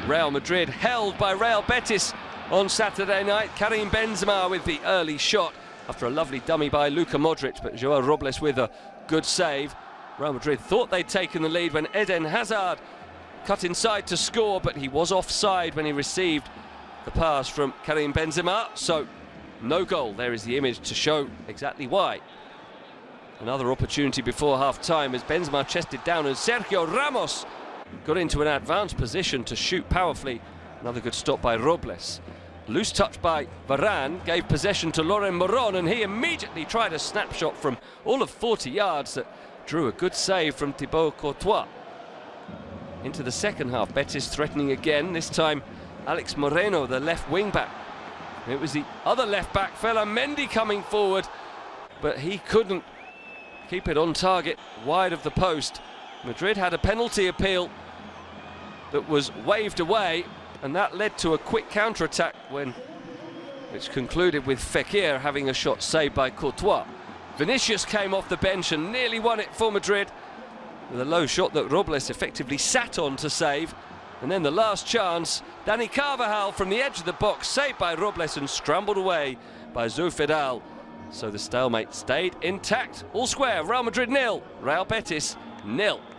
Real Madrid held by Real Betis on Saturday night. Karim Benzema with the early shot after a lovely dummy by Luka Modric, but Joao Robles with a good save. Real Madrid thought they'd taken the lead when Eden Hazard cut inside to score, but he was offside when he received the pass from Karim Benzema, so no goal. There is the image to show exactly why. Another opportunity before half-time as Benzema chested down and Sergio Ramos got into an advanced position to shoot powerfully. Another good stop by Robles. Loose touch by Varane gave possession to Laurent Moron, and he immediately tried a snapshot from all of 40 yards that drew a good save from Thibaut Courtois. Into the second half, Betis threatening again, this time Alex Moreno, the left wing-back. It was the other left-back, Ferland Mendy, coming forward, but he couldn't keep it on target, wide of the post. Madrid had a penalty appeal that was waved away, and that led to a quick counter-attack which concluded with Fekir having a shot saved by Courtois. Vinicius came off the bench and nearly won it for Madrid with a low shot that Robles effectively sat on to save. And then the last chance, Dani Carvajal from the edge of the box, saved by Robles and scrambled away by Zoufedal. So the stalemate stayed intact. All square, Real Madrid 0, Real Betis 0.